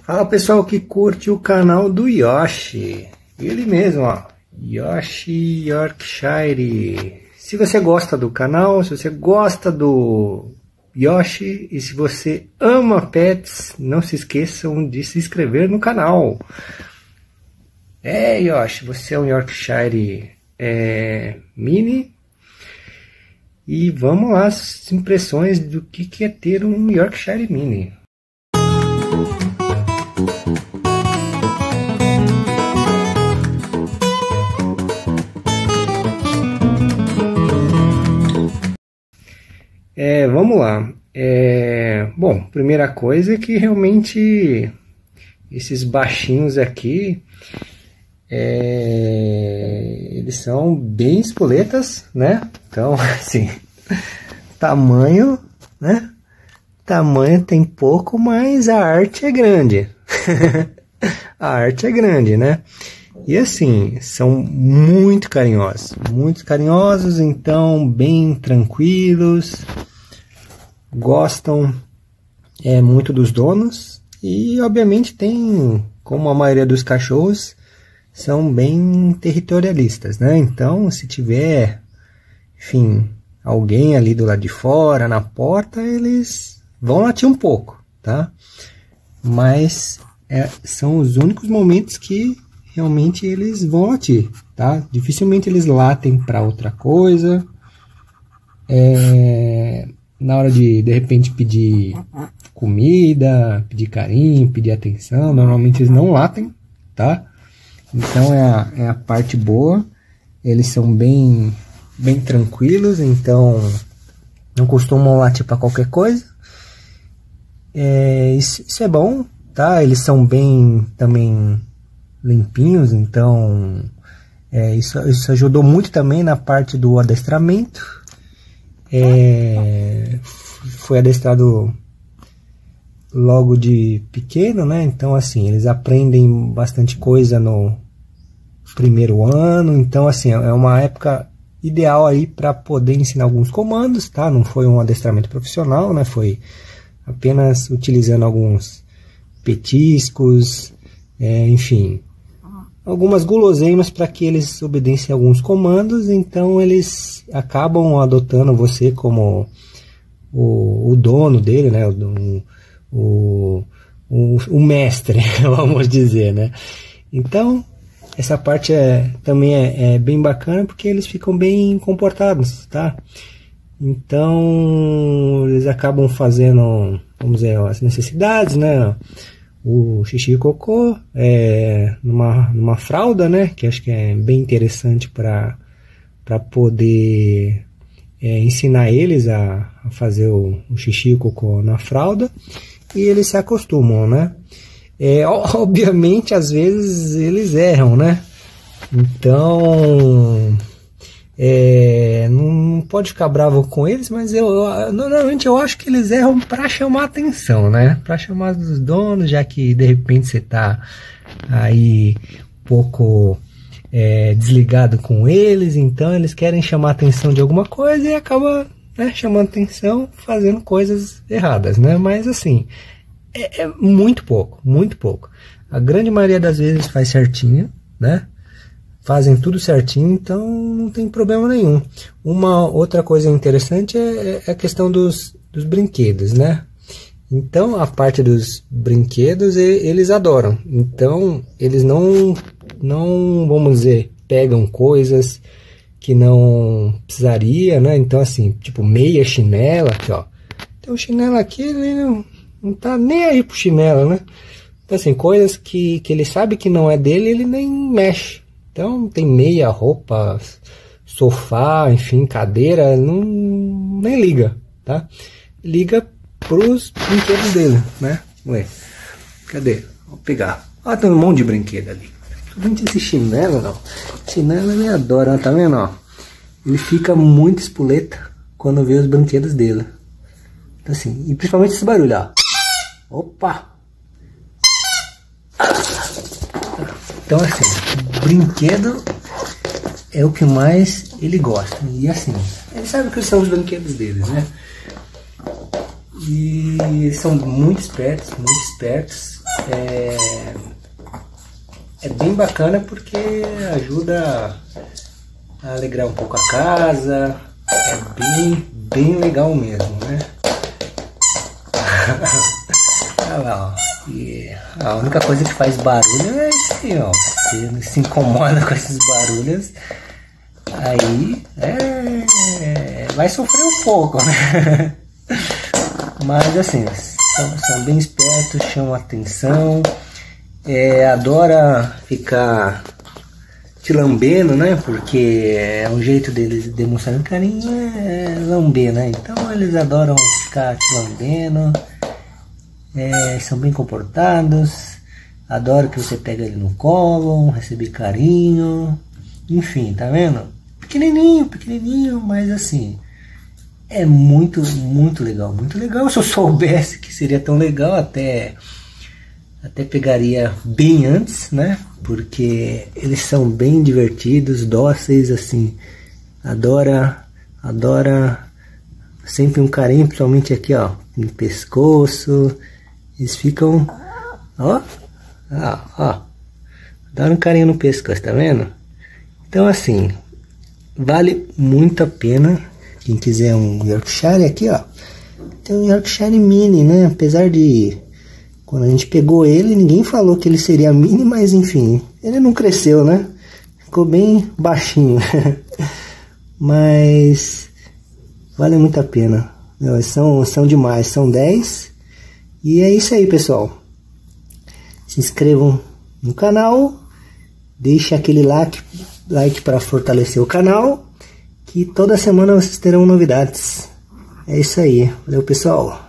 Fala pessoal que curte o canal do Yoshi, ele mesmo, ó, Yoshi Yorkshire. Se você gosta do canal, se você gosta do Yoshi e se você ama pets, não se esqueçam de se inscrever no canal. Yoshi, você é um Yorkshire mini. E vamos lá, as impressões do que é ter um Yorkshire mini. Vamos lá. Bom, primeira coisa é que realmente esses baixinhos aqui, eles são bem espoletas, né? Então, assim, tamanho, né? Tamanho tem pouco, mas a arte é grande. A arte é grande, né? E assim, são muito carinhosos, então bem tranquilos, gostam muito dos donos e obviamente tem, como a maioria dos cachorros, são bem territorialistas, né? Então, se tiver, enfim, alguém ali do lado de fora, na porta, eles vão latir um pouco, tá? Mas são os únicos momentos que realmente eles vão latir, tá? Dificilmente eles latem para outra coisa. Na hora de repente pedir comida, pedir carinho, pedir atenção, normalmente eles não latem, tá? Então é a parte boa. Eles são bem tranquilos, então não costumam latir para qualquer coisa. Isso é bom, tá? Eles são bem também limpinhos, então isso ajudou muito também na parte do adestramento. Foi adestrado logo de pequeno, né? Então assim, eles aprendem bastante coisa no primeiro ano, então assim, é uma época ideal aí para poder ensinar alguns comandos, tá? Não foi um adestramento profissional, né? Foi apenas utilizando alguns petiscos, enfim, algumas guloseimas para que eles obedecem alguns comandos, então eles acabam adotando você como o dono dele, né? O mestre, vamos dizer, né? Então, essa parte também é bem bacana, porque eles ficam bem comportados, tá? Então, eles acabam fazendo, vamos dizer, as necessidades, né? O xixi e cocô numa fralda, né? Que acho que é bem interessante para poder ensinar eles a fazer o xixi e o cocô na fralda. E eles se acostumam, né? Obviamente, às vezes eles erram, né? Então, não pode ficar bravo com eles, mas normalmente eu acho que eles erram para chamar atenção, né? Para chamar os donos, já que de repente você tá aí um pouco desligado com eles, então eles querem chamar atenção de alguma coisa e acaba chamando atenção, fazendo coisas erradas, né? Mas assim, é muito pouco. A grande maioria das vezes faz certinho, né? Fazem tudo certinho, então não tem problema nenhum. Uma outra coisa interessante é a questão dos brinquedos, né? Então, a parte dos brinquedos eles adoram. Então, eles não, vamos dizer, pegam coisas que não precisaria, né? Então, assim, tipo meia chinela, aqui, ó. Então, o chinelo aqui, ele não tá nem aí pro chinelo, né? Então, assim, coisas que ele sabe que não é dele, ele nem mexe. Então, tem meia, roupa, sofá, enfim, cadeira, nem liga, tá? Liga pros brinquedos dele, né? Ué, cadê? Vou pegar. Ó, tem um monte de brinquedo ali. Principalmente esse chinelo, não. Chinelo ele adora, tá vendo, ó? Ele fica muito espoleta quando vê os brinquedos dele. Então, assim, e principalmente esse barulho, ó. Opa! Então, assim, brinquedo é o que mais ele gosta. E assim, ele sabe que são os brinquedos deles, né? E eles são muito espertos, é bem bacana porque ajuda a alegrar um pouco a casa. É bem legal mesmo, né? Olha lá, ó. E a única coisa que faz barulho é isso aí, ó. Você se incomoda com esses barulhos, aí vai sofrer um pouco, né? Mas assim, são bem espertos, chamam atenção, adora ficar te lambendo, né? Porque é um jeito deles demonstrarem carinho, lamber, né? Então eles adoram ficar te lambendo, são bem comportados, adoram que você pega ele no colo, receber carinho, enfim, tá vendo? Pequenininho, mas assim, é muito legal, muito legal. Se eu soubesse que seria tão legal, até pegaria bem antes, né? Porque eles são bem divertidos, dóceis, assim, adora sempre um carinho, principalmente aqui, ó, no pescoço. Eles ficam, ó, dando um carinho no pescoço, tá vendo? Então assim, vale muito a pena. Quem quiser um Yorkshire aqui, ó, tem um Yorkshire Mini, né? Apesar de quando a gente pegou ele, ninguém falou que ele seria mini, mas enfim, ele não cresceu, né? Ficou bem baixinho. Mas vale muito a pena. São demais, são 10. E é isso aí, pessoal. Se inscrevam no canal, deixe aquele like para fortalecer o canal, que toda semana vocês terão novidades. É isso aí. Valeu, pessoal.